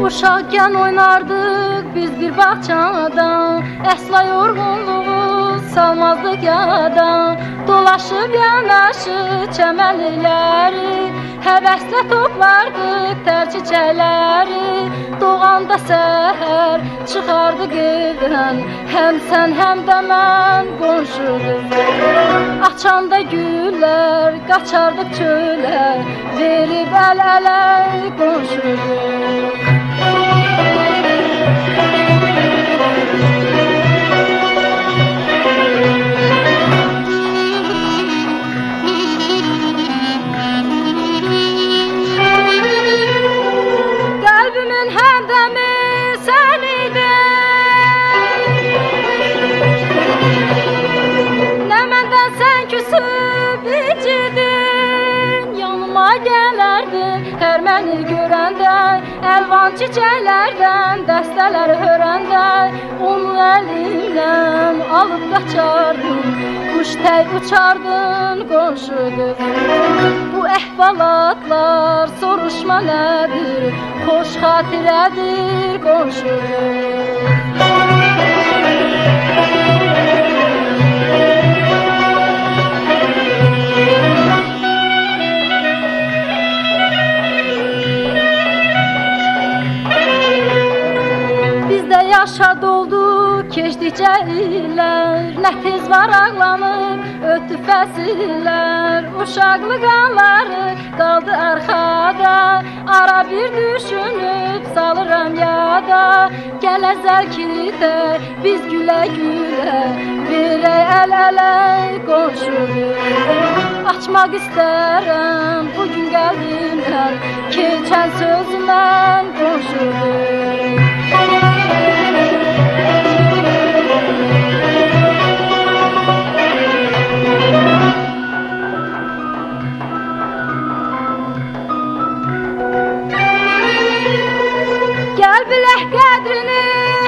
Uşaqkən oynardıq biz bir bağçada, əsla yorğunluğu salmazdıq yada. Dolaşıb yanaşı çəmənlikləri, həvəslə toplardıq tər çiçəkləri. Doğanda səhər çıxardıq evdən, həm sən həm də mən qonşuduq. Açanda güllər, qaçardıq çölə, verib əl-ələ qonşuduq. Qəlbimin həmdəmi sən idin, nə məndən sən küsüb icidin. Yanıma gələrdin hər məni görəndə, əlvan çiçəklərdən dəstələr hörəndə. Onu əlimdən alıb qaçardın, quş tək uçardın qonşuduq. Bu əhvalatlar soruşma nədir, xoş xatirədir qonşuduq. Bizdə yaşa doldu keçdikcə illər, nə tez var ağlanıb ötdü fəsillər. Uşaqlıq anları qaldı arxada, ara bir düşünüb salıram yada. Gəl əzəl ki də biz gülə-gülə, verək əl-ələ qonşuduq. Açmaq istərəm bugün qəlbimdən, keçən sözümən qonşuduq. Gəl bilək qədrini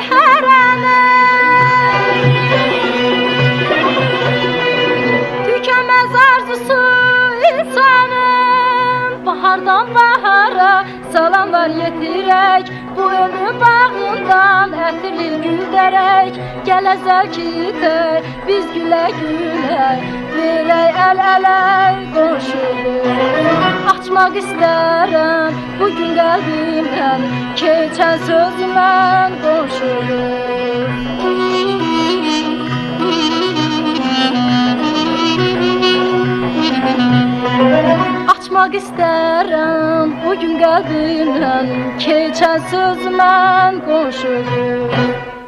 hərənin, tükənməz arzusu insanın. Bahardan bahara salamlar yetirək, bu ömrün bağından ətirli güldərək. Gəl əzəl ki də biz gülə-gülə, verək əl-ələ qonşuduq. Açmaq istərəm bugün qəlbimdən, keçən sözümən qonşuduq. Açmaq istərəm bugün qəlbimdən, keçən sözümən qonşuduq.